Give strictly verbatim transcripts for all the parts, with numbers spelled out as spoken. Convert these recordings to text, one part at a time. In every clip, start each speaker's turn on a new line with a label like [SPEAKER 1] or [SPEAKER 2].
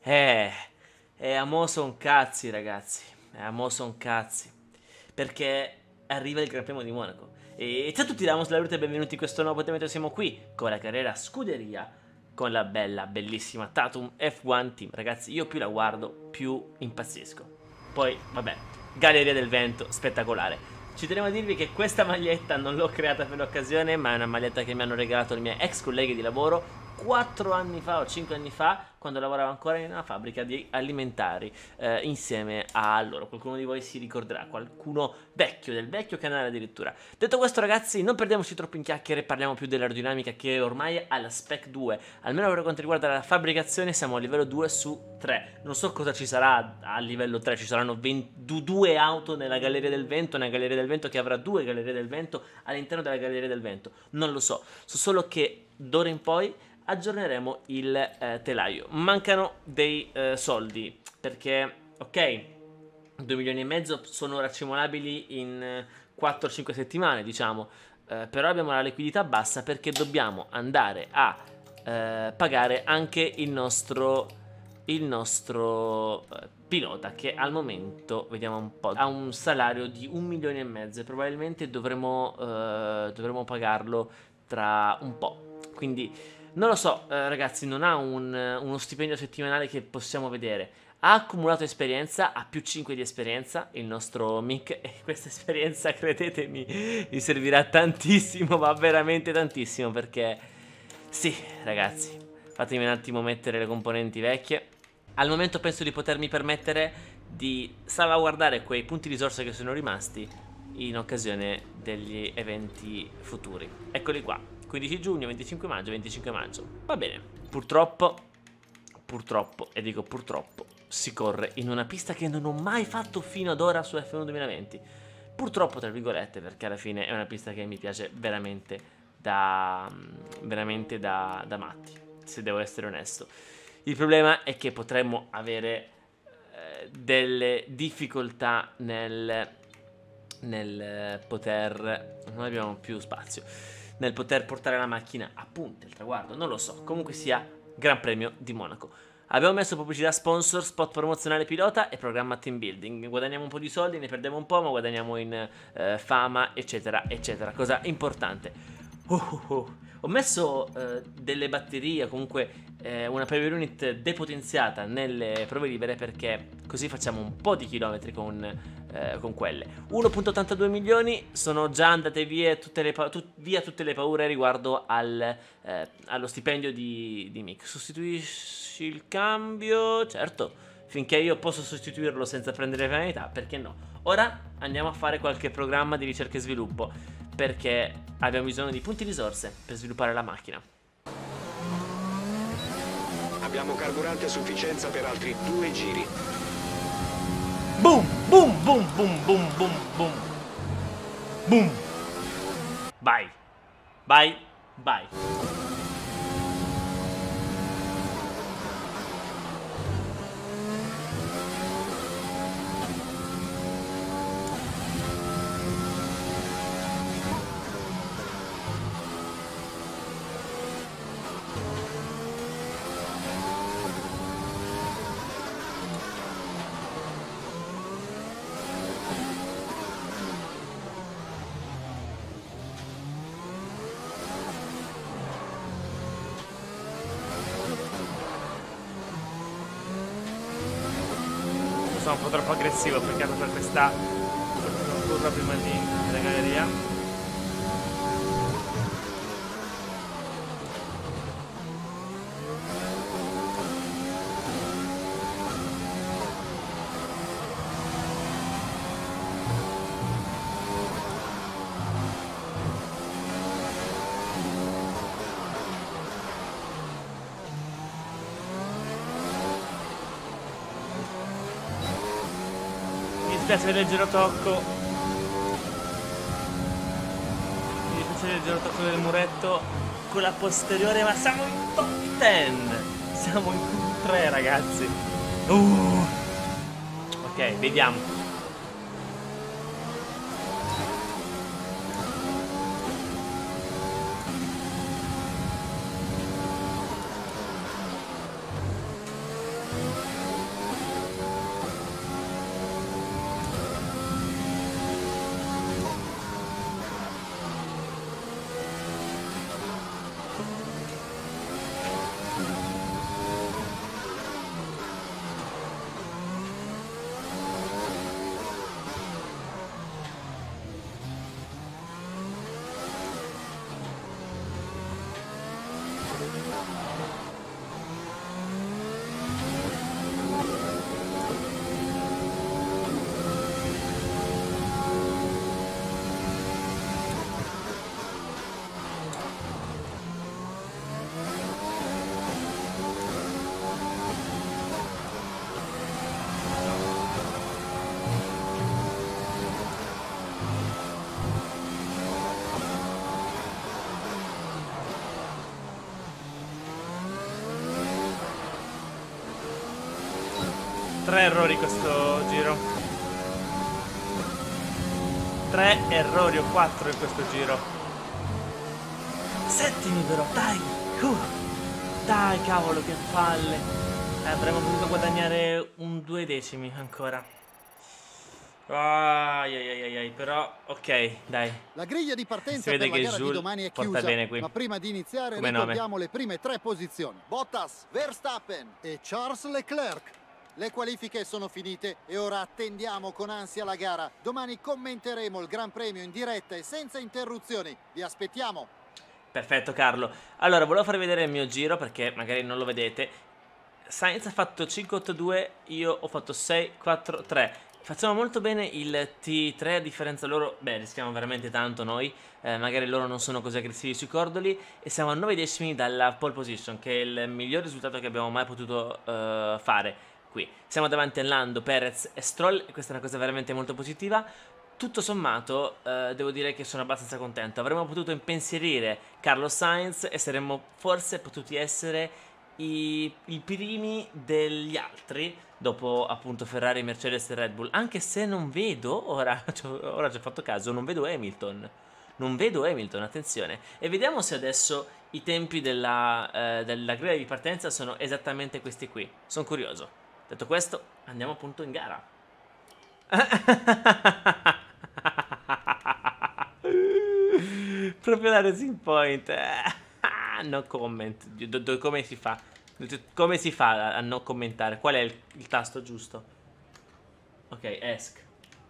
[SPEAKER 1] Eh, e a mo' son cazzi, ragazzi. E a mo' son cazzi. Perché arriva il Gran Premio di Monaco. E ciao a tutti, damos la benvenuti e benvenuti in questo nuovo appuntamento. Siamo qui con la carriera scuderia, con la bella, bellissima Tatum F uno Team. Ragazzi, io più la guardo, più impazzisco. Poi, vabbè, Galleria del Vento, spettacolare. Ci tenevo a dirvi che questa maglietta non l'ho creata per l'occasione, ma è una maglietta che mi hanno regalato i miei ex colleghi di lavoro quattro anni fa o cinque anni fa, quando lavoravo ancora in una fabbrica di alimentari eh, insieme a loro. Qualcuno di voi si ricorderà, qualcuno vecchio, del vecchio canale addirittura. Detto questo, ragazzi, non perdiamoci troppo in chiacchiere, parliamo più dell'aerodinamica, che ormai è alla spec due. Almeno per quanto riguarda la fabbricazione siamo a livello due su tre. Non so cosa ci sarà a livello tre, ci saranno ventidue auto nella Galleria del Vento, una Galleria del Vento che avrà due Gallerie del Vento all'interno della Galleria del Vento. Non lo so, so solo che d'ora in poi aggiorneremo il eh, telaio. Mancano dei eh, soldi perché, ok, due milioni e mezzo sono racimolabili in eh, quattro cinque settimane, diciamo, eh, però abbiamo la liquidità bassa perché dobbiamo andare a eh, pagare anche il nostro, il nostro eh, pilota, che al momento, vediamo un po', ha un salario di un milione e mezzo e probabilmente dovremo, eh, dovremo pagarlo tra un po'. Quindi non lo so, eh, ragazzi, non ha un, uno stipendio settimanale che possiamo vedere. Ha accumulato esperienza, ha più cinque di esperienza, il nostro Mick, e questa esperienza, credetemi, gli servirà tantissimo, ma veramente tantissimo, perché sì, ragazzi, fatemi un attimo mettere le componenti vecchie. Al momento penso di potermi permettere di salvaguardare quei punti risorsa che sono rimasti in occasione degli eventi futuri. Eccoli qua. quindici giugno, venticinque maggio, venticinque maggio. Va bene. Purtroppo, purtroppo, e dico purtroppo, si corre in una pista che non ho mai fatto fino ad ora su F uno duemilaventi. Purtroppo, tra virgolette, perché alla fine è una pista che mi piace veramente da, veramente da, da matti, se devo essere onesto. Il problema è che potremmo avere eh, delle difficoltà nel, nel poter... non abbiamo più spazio nel poter portare la macchina a punta, il traguardo, non lo so. Comunque sia, Gran Premio di Monaco. Abbiamo messo pubblicità sponsor, spot promozionale pilota e programma team building. Guadagniamo un po' di soldi, ne perdiamo un po', ma guadagniamo in eh, fama, eccetera, eccetera. Cosa importante. Uh, uh, uh. Ho messo eh, delle batterie, comunque eh, una power unit depotenziata nelle prove libere, perché così facciamo un po' di chilometri con, eh, con quelle. uno virgola ottantadue milioni, sono già andate via tutte le, tut via tutte le paure riguardo al, eh, allo stipendio di, di Mick. Sostituisci il cambio? Certo, finché io posso sostituirlo senza prendere penalità, perché no? Ora andiamo a fare qualche programma di ricerca e sviluppo, perché abbiamo bisogno di punti risorse per sviluppare la macchina.
[SPEAKER 2] Abbiamo carburante a sufficienza per altri due giri.
[SPEAKER 1] Boom, boom, boom, boom, boom, boom, boom. Boom. Vai. Vai, vai. Sono un po' troppo aggressivo, ho peccato per questa curva prima di della galleria. Mi piace il leggero tocco. Mi piace il leggero tocco del muretto con la posteriore, ma siamo in top dieci. Siamo in Q tre, ragazzi. Uh. Ok, vediamo. Tre errori questo giro. Tre errori o quattro in questo giro. Settimi però, dai. Uh. Dai, cavolo, che palle. Eh, avremmo potuto guadagnare un due decimi ancora. Ai ai ai ai, però, ok, dai.
[SPEAKER 3] La griglia di partenza
[SPEAKER 1] Si vede
[SPEAKER 3] per la
[SPEAKER 1] che
[SPEAKER 3] gara
[SPEAKER 1] Jules
[SPEAKER 3] di domani è
[SPEAKER 1] porta
[SPEAKER 3] chiusa,
[SPEAKER 1] bene qui.
[SPEAKER 3] ma prima di iniziare
[SPEAKER 1] Come
[SPEAKER 3] ricordiamo
[SPEAKER 1] nome.
[SPEAKER 3] le prime tre posizioni. Bottas, Verstappen e Charles Leclerc. Le qualifiche sono finite e ora attendiamo con ansia la gara. Domani commenteremo il Gran Premio in diretta e senza interruzioni. Vi aspettiamo.
[SPEAKER 1] Perfetto, Carlo. Allora, volevo farvi vedere il mio giro perché magari non lo vedete. Sainz ha fatto cinque otto due, io ho fatto sei quattro tre. Facciamo molto bene il T tre, a differenza loro, beh, rischiamo veramente tanto noi, eh, magari loro non sono così aggressivi sui cordoli e siamo a nove decimi dalla pole position, che è il miglior risultato che abbiamo mai potuto uh, fare qui. Siamo davanti a Lando, Perez e Stroll e questa è una cosa veramente molto positiva. Tutto sommato, uh, devo dire che sono abbastanza contento. Avremmo potuto impensierire Carlos Sainz e saremmo forse potuti essere i, i primi degli altri dopo appunto Ferrari, Mercedes e Red Bull, anche se non vedo, ora, ora ci ho fatto caso, non vedo Hamilton, non vedo Hamilton, attenzione, e vediamo se adesso i tempi della, eh, della griglia di partenza sono esattamente questi qui, sono curioso. Detto questo, andiamo appunto in gara. Proprio la Racing Point, no comment, come si fa? Come si fa a non commentare? Qual è il, il tasto giusto? Ok, esc.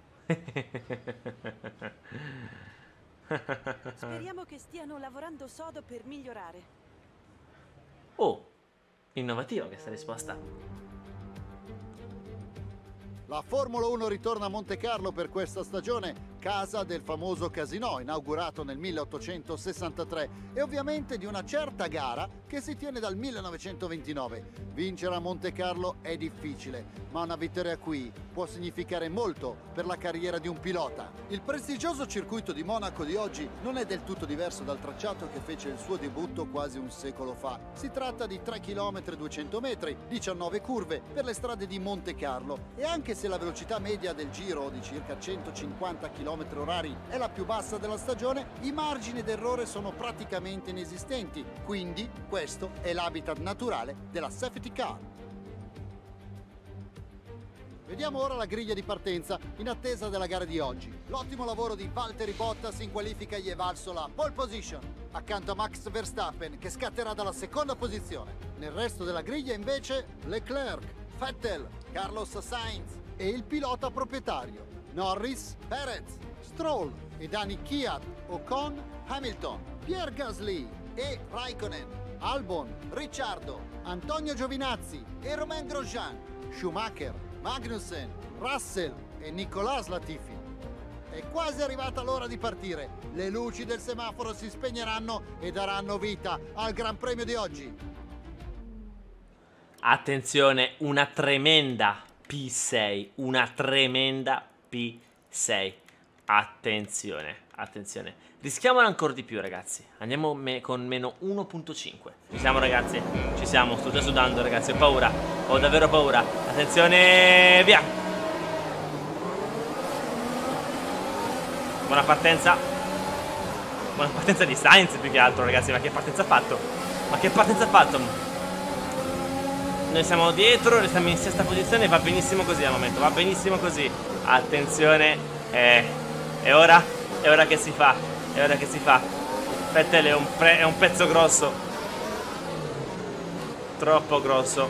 [SPEAKER 4] Speriamo che stiano lavorando sodo per migliorare.
[SPEAKER 1] Oh, innovativa questa risposta.
[SPEAKER 3] La Formula uno ritorna a Monte Carlo per questa stagione, casa del famoso Casino, inaugurato nel milleottocentosessantatré, e ovviamente di una certa gara che si tiene dal millenovecentoventinove. Vincere a Monte Carlo è difficile, ma una vittoria qui può significare molto per la carriera di un pilota. Il prestigioso circuito di Monaco di oggi non è del tutto diverso dal tracciato che fece il suo debutto quasi un secolo fa. Si tratta di tre chilometri e duecento metri, diciannove curve per le strade di Monte Carlo, e anche se la velocità media del giro di circa centocinquanta chilometri orari è la più bassa della stagione, i margini d'errore sono praticamente inesistenti, quindi questo è l'habitat naturale della safety car. Vediamo ora la griglia di partenza in attesa della gara di oggi. L'ottimo lavoro di Valtteri Bottas in qualifica gli è valso la pole position, accanto a Max Verstappen che scatterà dalla seconda posizione. Nel resto della griglia invece Leclerc, Vettel, Carlos Sainz e il pilota proprietario Norris, Perez, Stroll e Dani Kvyat, Ocon, Hamilton, Pierre Gasly e Raikkonen, Albon, Ricciardo, Antonio Giovinazzi e Romain Grosjean, Schumacher, Magnussen, Russell e Nicolas Latifi. È quasi arrivata l'ora di partire. Le luci del semaforo si spegneranno e daranno vita al Gran Premio di oggi.
[SPEAKER 1] Attenzione, una tremenda P sei, una tremenda P sei. Attenzione, attenzione. Rischiamola ancora di più, ragazzi. Andiamo me con meno uno virgola cinque. Ci siamo, ragazzi? Ci siamo, sto già sudando, ragazzi. Ho paura, ho davvero paura. Attenzione, via. Buona partenza. Buona partenza di Sainz più che altro, ragazzi. Ma che partenza ha fatto? Ma che partenza ha fatto? Noi siamo dietro, restiamo in sesta posizione. Va benissimo così al momento, va benissimo così. Attenzione, eh, è ora, è ora che si fa, è ora che si fa. Vettel è un, è un pezzo grosso, troppo grosso.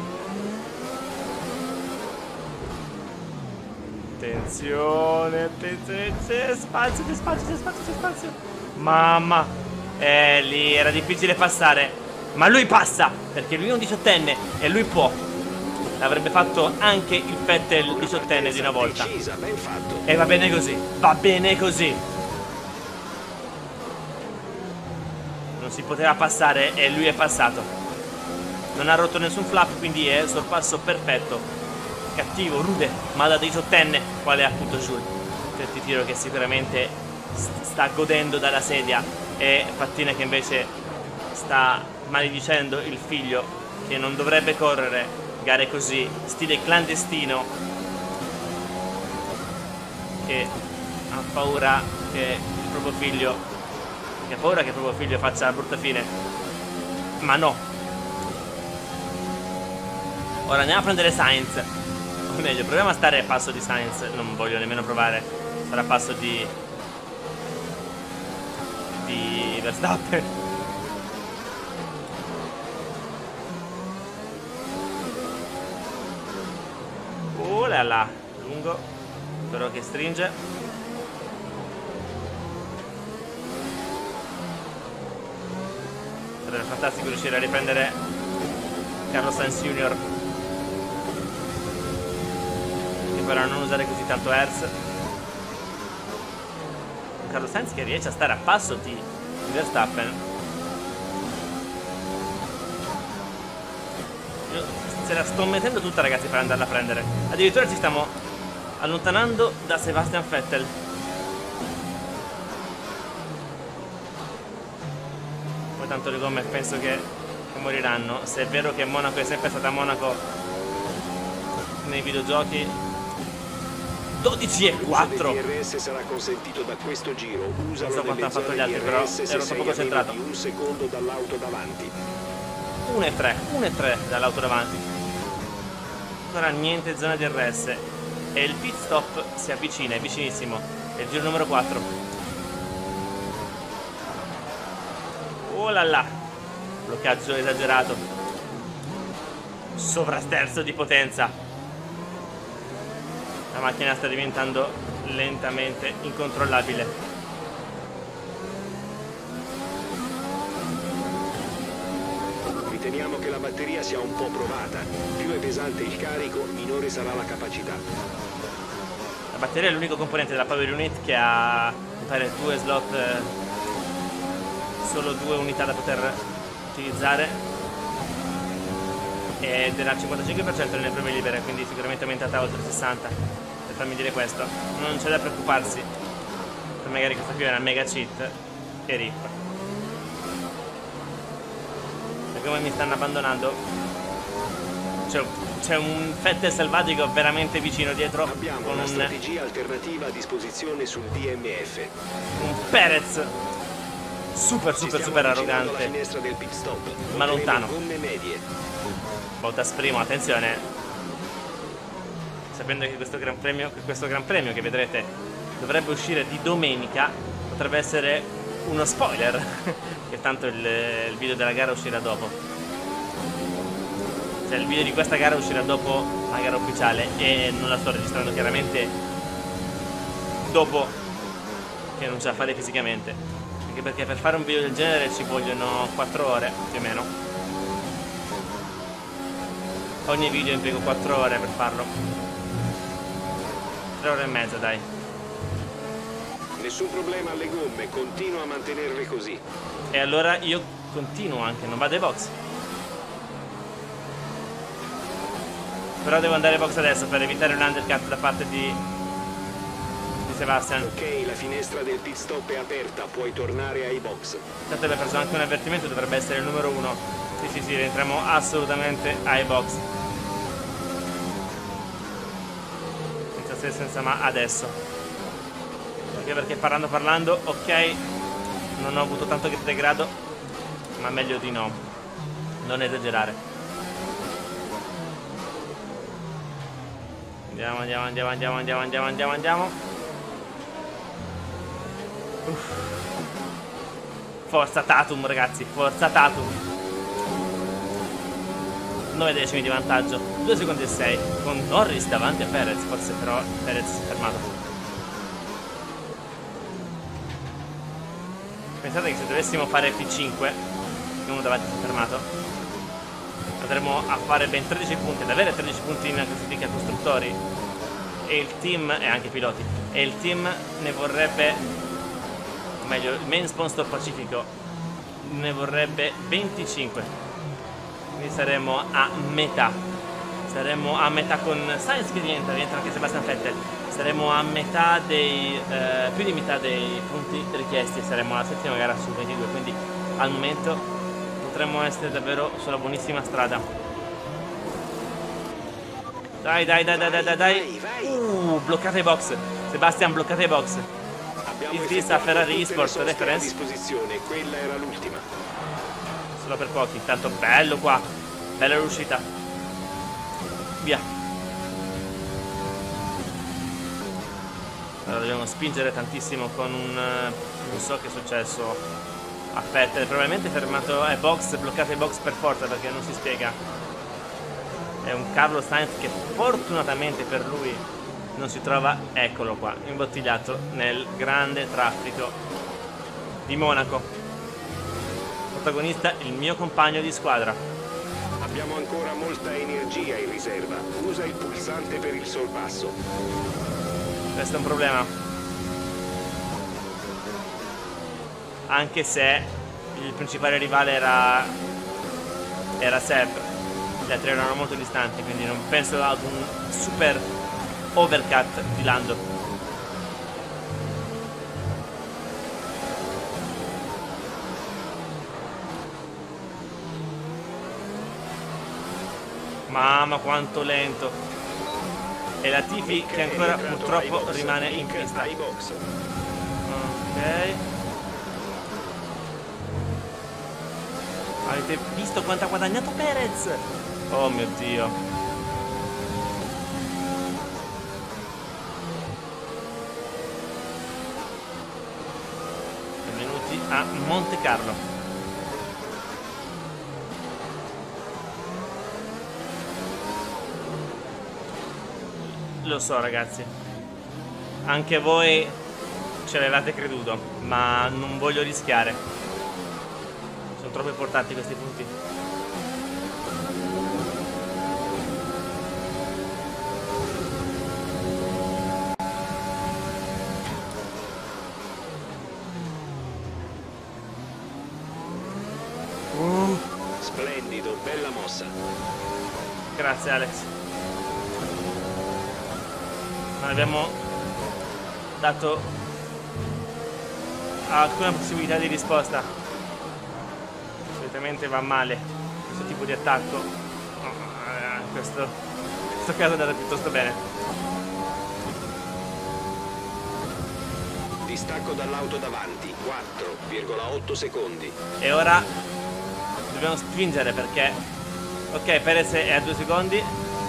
[SPEAKER 1] Attenzione, attenzione, c'è spazio, c'è spazio, c'è spazio, c'è spazio. Mamma, eh, lì era difficile passare. Ma lui passa, perché lui è un diciottenne e lui può. L'avrebbe fatto anche il Vettel diciottenne di una volta. E va bene così, va bene così. Non si poteva passare e lui è passato. Non ha rotto nessun flap, quindi è sorpasso perfetto. Cattivo, rude, ma da diciottenne, quale è appunto Jules. Per ti tiro che sicuramente sta godendo dalla sedia, e Pattina che invece sta maledicendo il figlio che non dovrebbe correre gare così, stile clandestino, che ha paura che il proprio figlio, che ha paura che il proprio figlio faccia la brutta fine, ma no. Ora andiamo a prendere Sainz, o meglio, proviamo a stare a passo di Sainz, non voglio nemmeno provare, sarà a passo di di Verstappen. Oh là là, lungo, però che stringe. Sarebbe fantastico riuscire a riprendere Carlos Sainz Junior, che però non usare così tanto Hertz. Carlos Sainz che riesce a stare a passo di Verstappen. Io se la sto mettendo tutta, ragazzi, per andarla a prendere. Addirittura ci stiamo allontanando da Sebastian Vettel. Poi tanto le gomme penso che, che moriranno. Se è vero che Monaco è sempre stata Monaco nei videogiochi. dodici e quattro.
[SPEAKER 2] L'uso del D R S sarà consentito da questo giro. Usalo
[SPEAKER 1] Non so quanto hanno fatto gli altri,
[SPEAKER 2] D R S
[SPEAKER 1] però
[SPEAKER 2] se
[SPEAKER 1] ero
[SPEAKER 2] sei
[SPEAKER 1] poco
[SPEAKER 2] a meno
[SPEAKER 1] centrato.
[SPEAKER 2] di un secondo dall'auto davanti.
[SPEAKER 1] uno e tre, uno e tre dall'auto davanti. Ancora niente zona D R S. E il pit stop si avvicina, è vicinissimo. È il giro numero quattro. Oh là là. Bloccaggio esagerato. Sovrasterzo di potenza. La macchina sta diventando lentamente incontrollabile.
[SPEAKER 2] Riteniamo che la batteria sia un po' provata. Più è pesante il carico, minore sarà la capacità.
[SPEAKER 1] La batteria è l'unico componente della Power Unit che ha, mi pare, due slot, eh, solo due unità da poter utilizzare. Ed era al cinquantacinque per cento nelle prove libere, quindi sicuramente aumentata a oltre il sessanta per cento. Per farmi dire questo, non c'è da preoccuparsi. Se magari questa qui è una mega cheat e rip. E come mi stanno abbandonando? C'è un Vettel selvatico veramente vicino dietro.
[SPEAKER 2] Abbiamo
[SPEAKER 1] con
[SPEAKER 2] una
[SPEAKER 1] un,
[SPEAKER 2] strategia alternativa a disposizione sul D M F.
[SPEAKER 1] un Perez super
[SPEAKER 2] Ci
[SPEAKER 1] super
[SPEAKER 2] stiamo
[SPEAKER 1] super
[SPEAKER 2] avvicinando alla
[SPEAKER 1] arrogante,
[SPEAKER 2] finestra del pit stop.
[SPEAKER 1] ma
[SPEAKER 2] Otterremo
[SPEAKER 1] lontano.
[SPEAKER 2] gomme medie.
[SPEAKER 1] Bottas primo, attenzione, sapendo che questo gran premio, che questo gran premio che vedrete dovrebbe uscire di domenica, potrebbe essere uno spoiler che tanto il, il video della gara uscirà dopo, cioè il video di questa gara uscirà dopo la gara ufficiale, e non la sto registrando chiaramente dopo che non ce la fate fisicamente, anche perché per fare un video del genere ci vogliono quattro ore più o meno. Ogni video impiego quattro ore per farlo. tre ore e mezza, dai.
[SPEAKER 2] Nessun problema alle gomme, continua a mantenerle così.
[SPEAKER 1] E allora io continuo anche, non vado ai box. Però devo andare ai box adesso per evitare un undercut da parte di, di Sebastian.
[SPEAKER 2] Ok, la finestra del pit stop è aperta, puoi tornare ai box.
[SPEAKER 1] Tanto abbiamo preso anche un avvertimento, dovrebbe essere il numero uno. Sì, sì, sì, rientriamo assolutamente ai box. Senza se, senza ma, adesso. Anche perché parlando parlando, ok, non ho avuto tanto degrado, ma meglio di no. Non esagerare. Andiamo, andiamo, andiamo, andiamo, andiamo, andiamo, andiamo, andiamo. Uff. Forza Tatum, ragazzi, forza Tatum. nove decimi di vantaggio, due secondi e sei, con Norris davanti a Perez, forse però Perez si è fermato. Pensate che se dovessimo fare P cinque, che uno davanti si è fermato, andremo a fare ben tredici punti, ad avere tredici punti in classifica costruttori, e il team, e anche piloti, e il team ne vorrebbe, o meglio, il main sponsor Pacifico ne vorrebbe venticinque. Quindi saremo a metà. Saremo a metà con Sainz che rientra, rientra anche Sebastian Vettel. Saremo a metà dei, eh, più di metà dei punti richiesti. Saremo alla settima gara su ventidue. Quindi al momento potremmo essere davvero sulla buonissima strada. Dai, dai, dai, dai, dai, dai, dai. Uh, bloccate i box. Sebastian, bloccate i box. Il tista Ferrari Esport reference.
[SPEAKER 2] A disposizione, quella era l'ultima.
[SPEAKER 1] Solo per pochi, tanto bello qua. Bella riuscita. Via. Allora dobbiamo spingere tantissimo con un... non so che è successo. Aspetta, probabilmente fermato ai box, bloccate i box per forza perché non si spiega. È un Carlos Sainz che fortunatamente per lui non si trova, eccolo qua, imbottigliato nel grande traffico di Monaco. Protagonista il mio compagno di squadra.
[SPEAKER 2] Abbiamo ancora molta energia in riserva. Usa il pulsante per il sorpasso.
[SPEAKER 1] Questo è un problema. Anche se il principale rivale era era Seb. Gli altri erano molto distanti, quindi non penso ad un super overcut di Lando. Mamma quanto lento. E la Tifi che ancora purtroppo rimane in pista. Ok. Avete visto quanto ha guadagnato Perez? Oh mio Dio. Benvenuti a Monte Carlo. Lo so ragazzi, anche voi ce l'avete creduto, ma non voglio rischiare. Sono troppo importanti questi punti. Uh.
[SPEAKER 2] Splendido, bella mossa.
[SPEAKER 1] Grazie Alex. Non abbiamo dato alcuna possibilità di risposta. Solitamente va male questo tipo di attacco. In questo, in questo caso è andato piuttosto bene.
[SPEAKER 2] Distacco dall'auto davanti, quattro virgola otto secondi.
[SPEAKER 1] E ora dobbiamo spingere perché... Ok, Perez è a due secondi.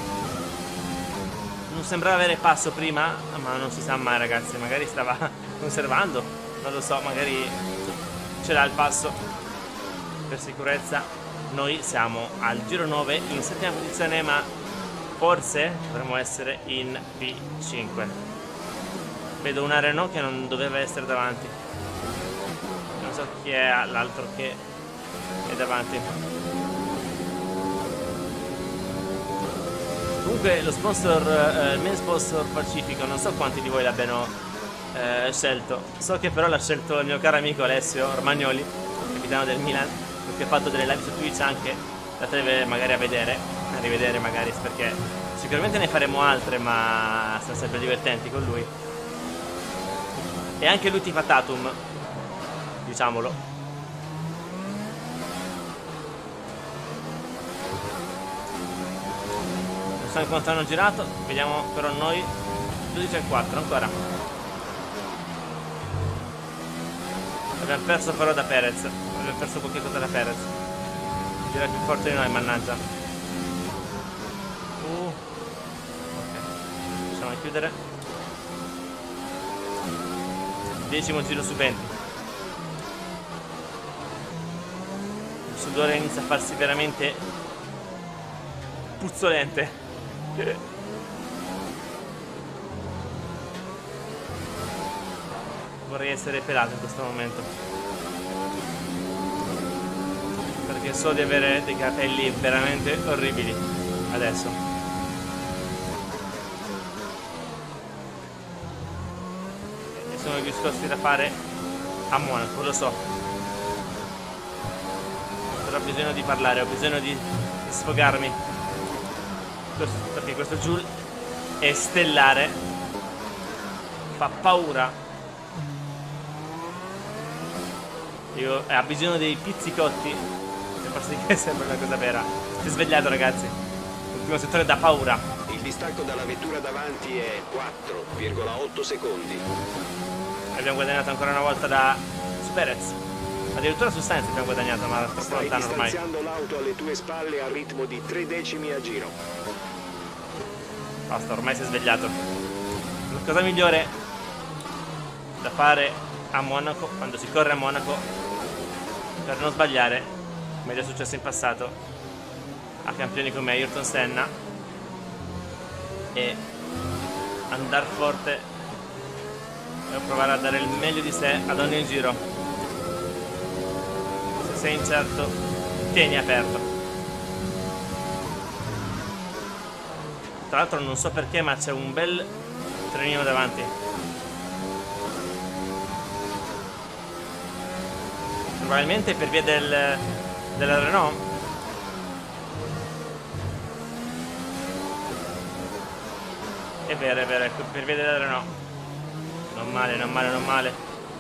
[SPEAKER 1] Non sembrava avere passo prima, ma non si sa mai ragazzi, magari stava conservando, non lo so, magari ce l'ha il passo. Per sicurezza noi siamo al giro nove in settima posizione, ma forse dovremmo essere in P cinque. Vedo una Renault che non doveva essere davanti. Non so chi è l'altro che è davanti. Comunque lo sponsor, eh, il main sponsor Pacifico, non so quanti di voi l'abbiano eh, scelto. So che però l'ha scelto il mio caro amico Alessio Romagnoli, capitano del Milan, che ha fatto delle live su Twitch anche, datele magari a vedere, a rivedere magari, perché sicuramente ne faremo altre, ma sono sempre divertenti con lui. E anche lui tifa Tatum, diciamolo. Non so quanto hanno girato, vediamo però noi dodici e quattro ancora. Abbiamo perso però da Perez, abbiamo perso qualche cosa da Perez. Gira più forte di noi, mannaggia. Uh. Ok, riusciamo a chiudere. Decimo giro su venti. Il sudore inizia a farsi veramente puzzolente. Vorrei essere pelato in questo momento, perché so di avere dei capelli veramente orribili adesso. E sono i discorsi da fare a Monaco, lo so, però ho bisogno di parlare, ho bisogno di, di sfogarmi, perché questo Joule è stellare, fa paura. Io ha bisogno dei pizzicotti per far sì che sembra una cosa vera. Si è svegliato ragazzi. L'ultimo settore da paura.
[SPEAKER 2] Il Il distacco dalla vettura davanti è quattro virgola otto secondi.
[SPEAKER 1] Abbiamo guadagnato ancora una volta da su Perez. Addirittura su Sainz abbiamo guadagnato, ma troppo
[SPEAKER 2] Stai
[SPEAKER 1] lontano ormai.
[SPEAKER 2] distanziando l'auto alle tue spalle a ritmo di tre decimi a giro.
[SPEAKER 1] Basta, ormai si è svegliato. La cosa migliore da fare a Monaco, quando si corre a Monaco, per non sbagliare, come è successo in passato a campioni come Ayrton Senna, e andare forte e provare a dare il meglio di sé ad ogni giro. Se sei incerto, tieni aperto. Tra l'altro non so perché, ma c'è un bel trenino davanti. Probabilmente per via del, della Renault. È vero, è vero, ecco, per via della Renault. Non male, non male, non male.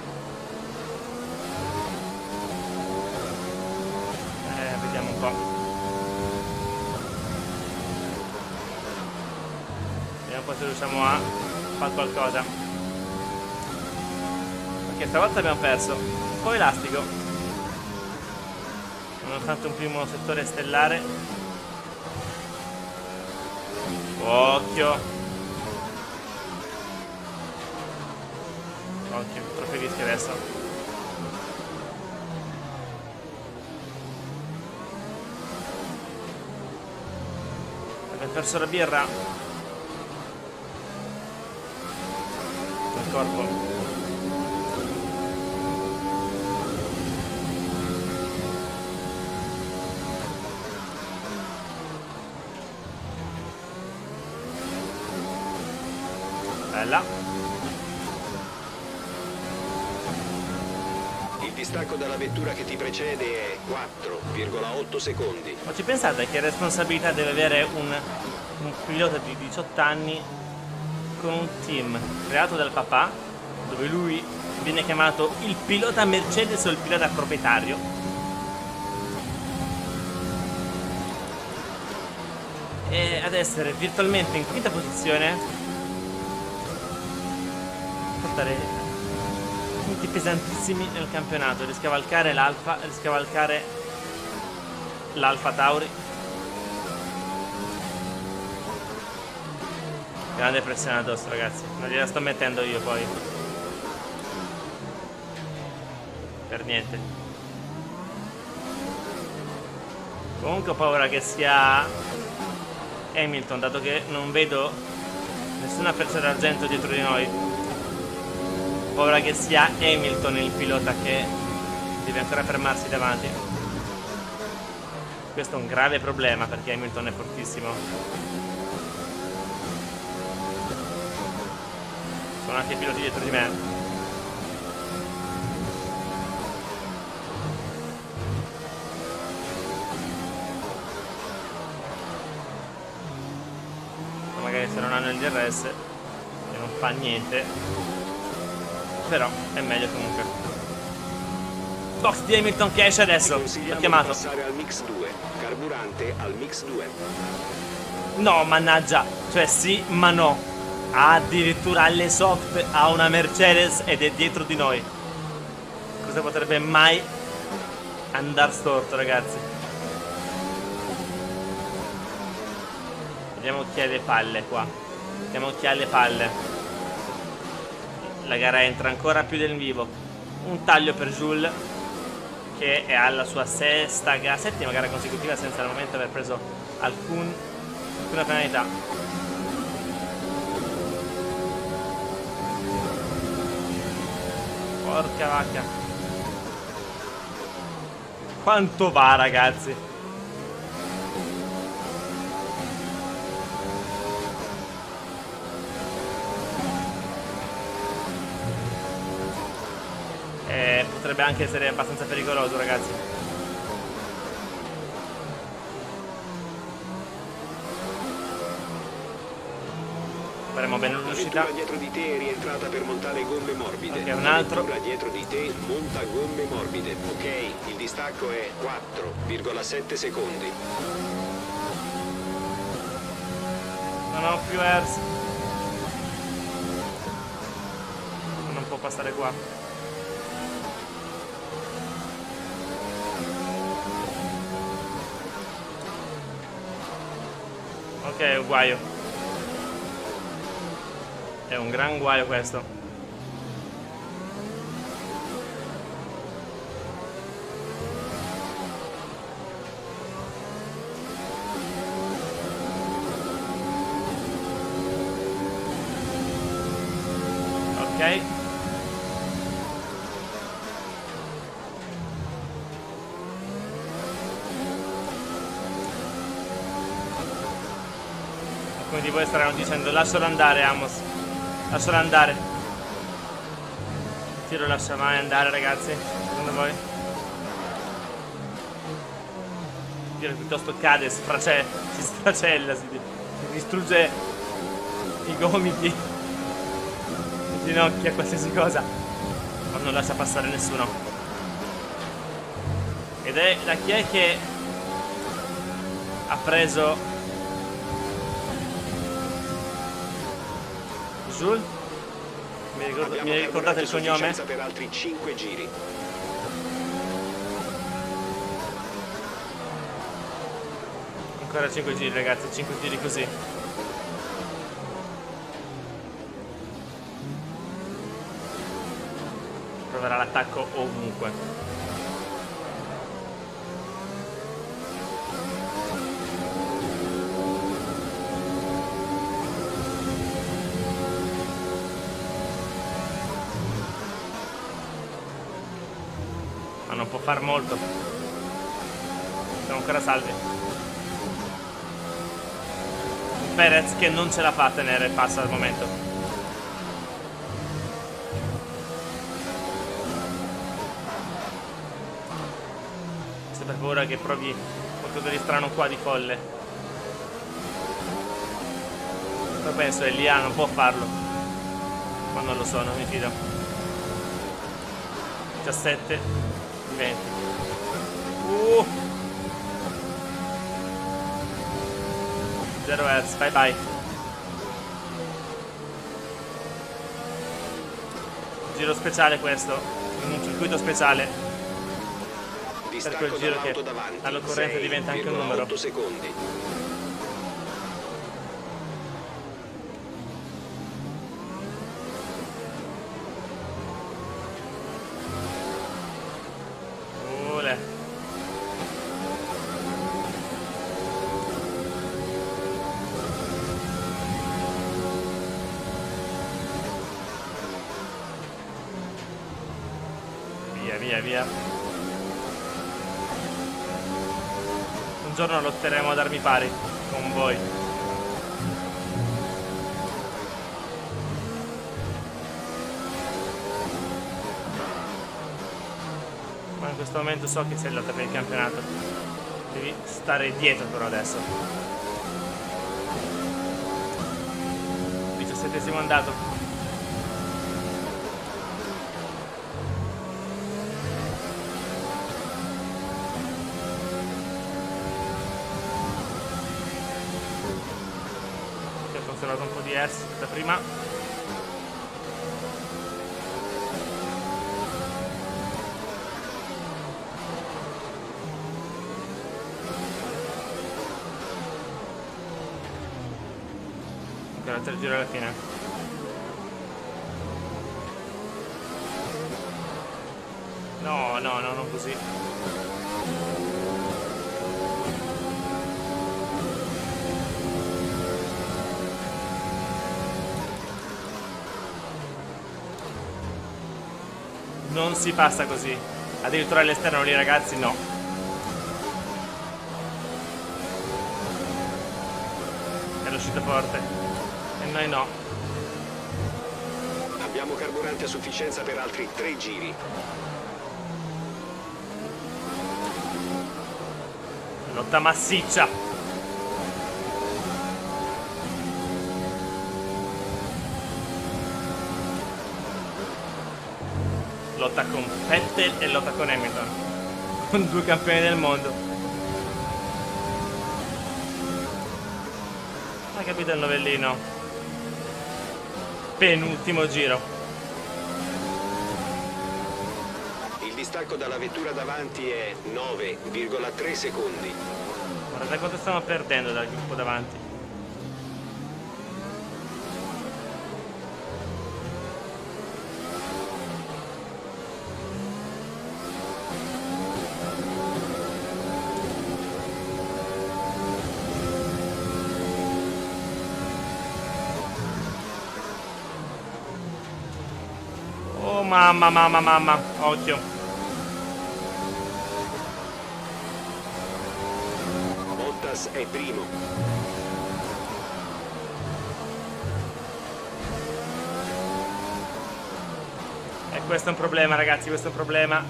[SPEAKER 1] Eh, vediamo un po'. Vediamo un po' se riusciamo a fare qualcosa. Ok, stavolta abbiamo perso un po' elastico, nonostante un primo settore stellare. Occhio. Occhio, troppi rischi adesso. Abbiamo perso la birra. Il corpo. Bella.
[SPEAKER 2] Il distacco dalla vettura che ti precede è quattro virgola otto secondi.
[SPEAKER 1] Ma ci pensate che responsabilità deve avere un, un pilota di diciotto anni con un team creato dal papà, dove lui viene chiamato il pilota Mercedes o il pilota proprietario, e ad essere virtualmente in quinta posizione, portare punti pesantissimi nel campionato, riscavalcare l'Alfa, riscavalcare l'Alfa Tauri. Grande pressione addosso, ragazzi, non gliela sto mettendo io poi per niente. Comunque ho paura che sia Hamilton, dato che non vedo nessuna freccia d'argento dietro di noi. Ho paura che sia Hamilton il pilota che deve ancora fermarsi davanti. Questo è un grave problema perché Hamilton è fortissimo. Sono anche i piloti dietro di me. Magari se non hanno il D R S e non fa niente, però è meglio comunque. Box di Hamilton che esce adesso. L'ho chiamato.
[SPEAKER 2] Passare al mix due, carburante al mix due.
[SPEAKER 1] No, mannaggia. Cioè sì, ma no. Addirittura alle soft ha una Mercedes ed è dietro di noi. Cosa potrebbe mai andare storto, ragazzi? Vediamo chi ha le palle qua. Vediamo chi ha le palle. La gara entra ancora più del vivo. Un taglio per Jules, che è alla sua sesta gara, settima gara consecutiva senza al momento aver preso alcun, alcuna penalità. Porca vacca. Quanto va, ragazzi? Eh, potrebbe anche essere abbastanza pericoloso, ragazzi. Faremo bene l'uscita.
[SPEAKER 2] La vettura dietro di te è rientrata per montare gomme morbide.
[SPEAKER 1] Ok, un altro.
[SPEAKER 2] La vettura dietro di te monta gomme morbide. Ok, il distacco è quattro virgola sette secondi.
[SPEAKER 1] Non Non ho più airs. Non può passare qua. Ok, è un guaio. È un gran guaio questo. Ok. Alcuni di voi staranno dicendo lascialo andare Amos. Lascialo andare. Il tiro lascia mai andare ragazzi. Secondo voi? Il tiro piuttosto cade, sfrace, si sfracella, si, si distrugge i gomiti, le ginocchia, qualsiasi cosa. Ma non lascia passare nessuno. Ed è da chi è che ha preso Jules? Mi, ricordo, mi ricordate il cognome?
[SPEAKER 2] Per altri cinque giri.
[SPEAKER 1] Ancora cinque giri ragazzi, cinque giri così. Proverà l'attacco ovunque. Ma non può far molto. Siamo ancora salvi. Perez che non ce la fa a tenere il passo al momento. Sto per paura che provi qualcosa di strano qua, di folle. Poi penso Elia non può farlo. Ma non lo so, non mi fido. diciassette venti. Uh. zero hertz, bye bye. Giro speciale questo, in un circuito speciale. Per quel giro che all'occorrenza diventa anche un numero.
[SPEAKER 2] Secondi.
[SPEAKER 1] Via, via. Un giorno lotteremo ad armi pari con voi. Ma in questo momento so che c'è il lotta per il campionato. Devi stare dietro però adesso. diciassettesimo andato. Un po' di S da prima. Ancora tre giri alla fine. No, no, no, non così. Non si passa così. Addirittura all'esterno lì ragazzi, no. È l'uscita forte. E noi no.
[SPEAKER 2] Abbiamo carburante a sufficienza per altri tre giri.
[SPEAKER 1] Lotta massiccia. Lotta con Vettel e lotta con Hamilton, con due campioni del mondo. cosa capito il novellino? Penultimo giro.
[SPEAKER 2] Il distacco dalla vettura davanti è nove virgola tre secondi.
[SPEAKER 1] Guardate quanto stiamo perdendo dal gruppo davanti. Oh mamma, mamma, mamma, occhio.
[SPEAKER 2] Bottas è primo.
[SPEAKER 1] E questo è un problema, ragazzi, questo è un problema.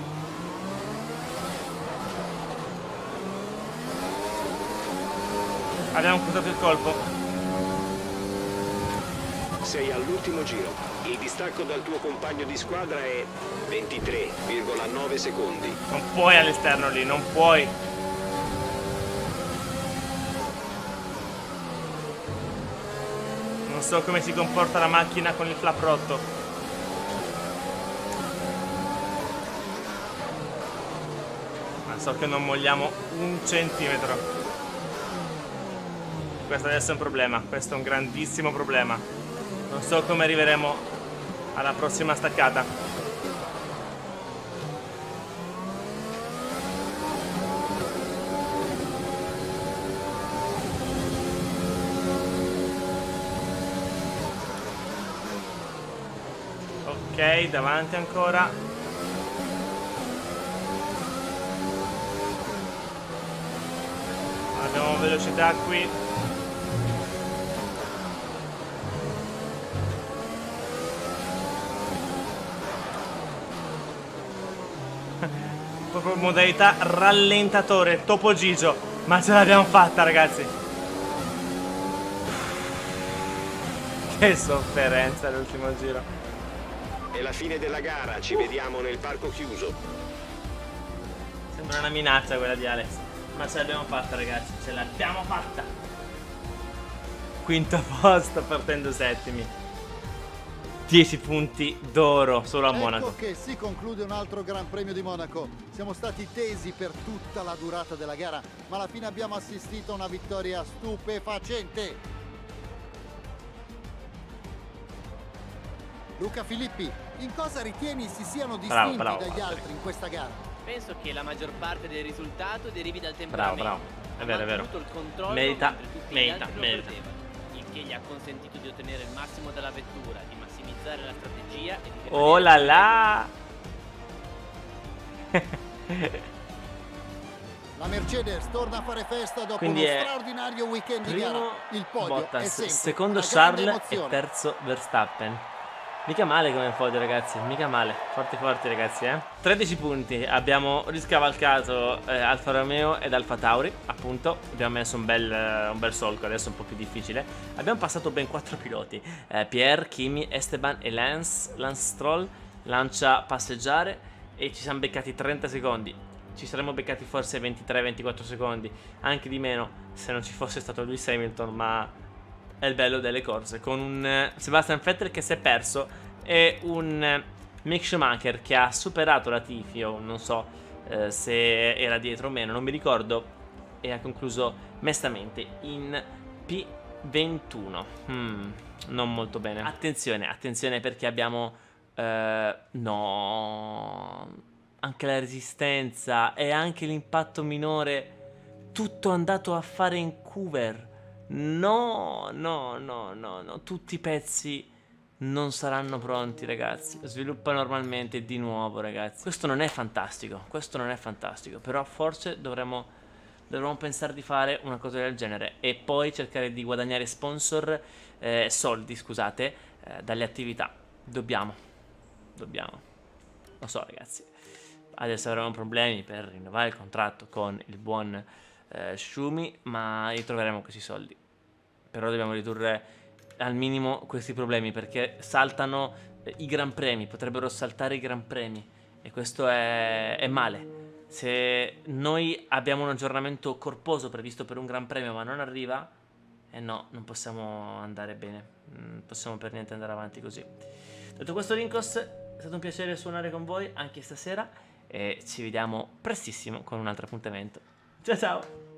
[SPEAKER 1] Abbiamo cruzato il colpo.
[SPEAKER 2] Sei all'ultimo giro. Il distacco dal tuo compagno di squadra è ventitré virgola nove secondi.
[SPEAKER 1] Non puoi all'esterno lì, non puoi. Non so come si comporta la macchina con il flap rotto. Ma so che non mogliamo un centimetro. Questo adesso è un problema, questo è un grandissimo problema. Non so come arriveremo alla prossima staccata. Ok, davanti ancora. Abbiamo velocità qui. Proprio modalità rallentatore, Topo Gigio. Ma ce l'abbiamo fatta, ragazzi. Che sofferenza l'ultimo giro.
[SPEAKER 2] È la fine della gara, ci vediamo nel parco chiuso.
[SPEAKER 1] Sembra una minaccia quella di Alex. Ma ce l'abbiamo fatta, ragazzi, ce l'abbiamo fatta. Quinto posto, partendo settimi. dieci punti d'oro solo a Monaco.
[SPEAKER 3] Ecco che si conclude un altro Gran Premio di Monaco. Siamo stati tesi per tutta la durata della gara, ma alla fine abbiamo assistito a una vittoria stupefacente. Luca Filippi, in cosa ritieni si siano distinti
[SPEAKER 1] bravo,
[SPEAKER 3] dagli
[SPEAKER 1] bravo.
[SPEAKER 3] altri in questa gara?
[SPEAKER 5] Penso che la maggior parte del risultato derivi dal
[SPEAKER 1] Bravo,
[SPEAKER 5] temperamento.
[SPEAKER 1] bravo. È vero, è vero.
[SPEAKER 5] Ha mantenuto il controllo
[SPEAKER 1] Merita,
[SPEAKER 5] mentre tutti gli
[SPEAKER 1] merita,
[SPEAKER 5] altri lo
[SPEAKER 1] merita.
[SPEAKER 5] perdevano, il che gli ha consentito di ottenere il massimo dalla vettura, di massimizzare la strategia e di
[SPEAKER 1] Oh là là!
[SPEAKER 3] La Mercedes torna a fare festa dopo
[SPEAKER 1] Quindi
[SPEAKER 3] uno
[SPEAKER 1] è
[SPEAKER 3] straordinario weekend di gara.
[SPEAKER 1] primo
[SPEAKER 3] Il podio è
[SPEAKER 1] Bottas,
[SPEAKER 3] sempre
[SPEAKER 1] secondo
[SPEAKER 3] una grande
[SPEAKER 1] Charles e
[SPEAKER 3] emozione.
[SPEAKER 1] terzo Verstappen. Mica male come podio, ragazzi, mica male. Forti forti, ragazzi, eh. tredici punti, abbiamo riscavalcato eh, Alfa Romeo ed Alfa Tauri, appunto. Abbiamo messo un bel, eh, un bel solco, adesso è un po' più difficile. Abbiamo passato ben quattro piloti, eh, Pierre, Kimi, Esteban e Lance, Lance Stroll. Lancia passeggiare e ci siamo beccati trenta secondi. Ci saremmo beccati forse ventitré ventiquattro secondi, anche di meno se non ci fosse stato Lewis Hamilton, ma è il bello delle corse, con un eh, Sebastian Vettel che si è perso e un eh, Mick Schumacher che ha superato Latifi, o non so eh, se era dietro o meno, non mi ricordo, e ha concluso mestamente in P ventuno. Hmm, non molto bene. Attenzione, attenzione perché abbiamo eh, no, anche la resistenza e anche l'impatto minore, tutto andato a fare in cover. No, no, no, no, no, tutti i pezzi non saranno pronti, ragazzi. Sviluppa normalmente di nuovo, ragazzi. Questo non è fantastico, questo non è fantastico, però forse dovremmo, dovremmo pensare di fare una cosa del genere e poi cercare di guadagnare sponsor, eh, soldi, scusate, eh, dalle attività. Dobbiamo, dobbiamo. Lo so, ragazzi. Adesso avremo problemi per rinnovare il contratto con il buon eh, Schumi, ma ritroveremo questi soldi. Però dobbiamo ridurre al minimo questi problemi, perché saltano eh, i gran premi, potrebbero saltare i gran premi e questo è, è male. Se noi abbiamo un aggiornamento corposo previsto per un gran premio ma non arriva, E no, non possiamo andare bene, non possiamo per niente andare avanti così. Detto questo, Rincos, è stato un piacere suonare con voi anche stasera e ci vediamo prestissimo con un altro appuntamento. Ciao ciao!